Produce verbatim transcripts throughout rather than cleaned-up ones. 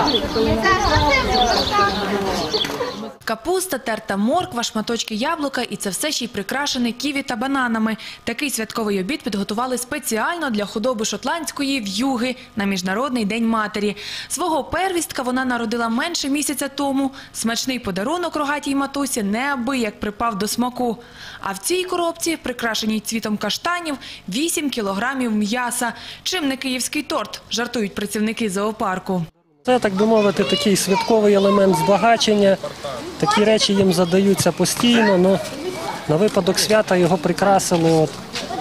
Капуста, терта морква, шматочки яблука і це все ще й прикрашене ківі та бананами. Такий святковий обід підготували спеціально для худоби шотландської в'юги на Міжнародний день матері. Свого первістка вона народила менше місяця тому. Смачний подарунок рогатій матусі неабияк припав до смаку. А в цій коробці, прикрашеній цвітом каштанів, вісім кілограмів м'яса. Чим не київський торт, жартують працівники зоопарку. Це, так би мовити, такий святковий елемент збагачення. Такі речі їм задаються постійно, але на випадок свята його прикрасили от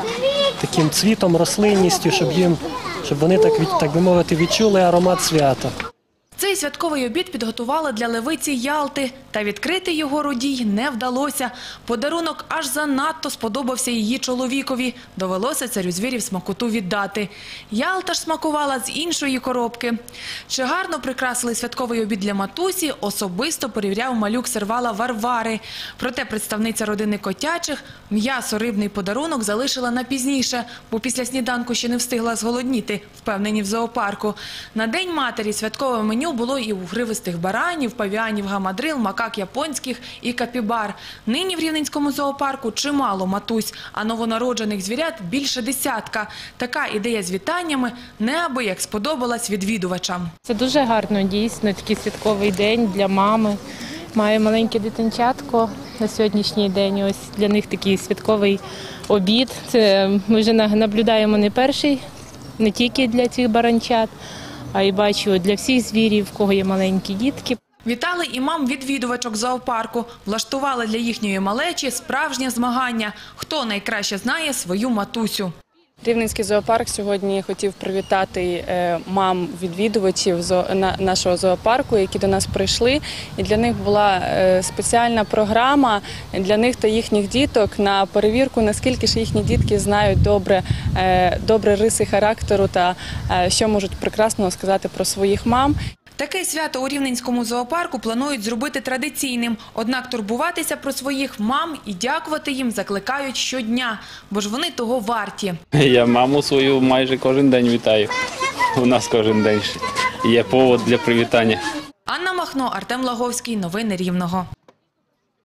таким цвітом, рослинністю, щоб, їм, щоб вони, так, так би мовити, відчули аромат свята. Цей святковий обід підготували для левиці Ялти. Та відкрити його Рудій не вдалося. Подарунок аж занадто сподобався її чоловікові. Довелося царю звірів смакоту віддати. Ялта ж смакувала з іншої коробки. Чи гарно прикрасили святковий обід для матусі, особисто перевіряв малюк сервала Варвари. Проте представниця родини котячих м'ясо-рибний подарунок залишила на пізніше, бо після сніданку ще не встигла зголодніти, впевнені в зоопарку. На День матері святкове меню було і у гривистих баранів, павіанів, гамадрил, макак японських і капібар. Нині в Рівненському зоопарку чимало матусь, а новонароджених звірят більше десятка. Така ідея з вітаннями неабияк сподобалась відвідувачам. Це дуже гарно, дійсно, такий святковий день для мами. Має маленьке дитинчатко на сьогоднішній день. Ось для них такий святковий обід. Це ми вже наблюдаємо не перший, не тільки для цих баранчат, а й бачу для всіх звірів, в кого є маленькі дітки. Вітали і мам відвідувачок зоопарку. Влаштували для їхньої малечі справжнє змагання. Хто найкраще знає свою матусю. Рівненський зоопарк сьогодні хотів привітати мам-відвідувачів нашого зоопарку, які до нас прийшли. І для них була спеціальна програма для них та їхніх діток на перевірку, наскільки ж їхні дітки знають добре, добре риси характеру та що можуть прекрасно сказати про своїх мам. Таке свято у Рівненському зоопарку планують зробити традиційним. Однак турбуватися про своїх мам і дякувати їм закликають щодня, бо ж вони того варті. Я маму свою майже кожен день вітаю. У нас кожен день є повод для привітання. Анна Махно, Артем Лаговський. Новини Рівного.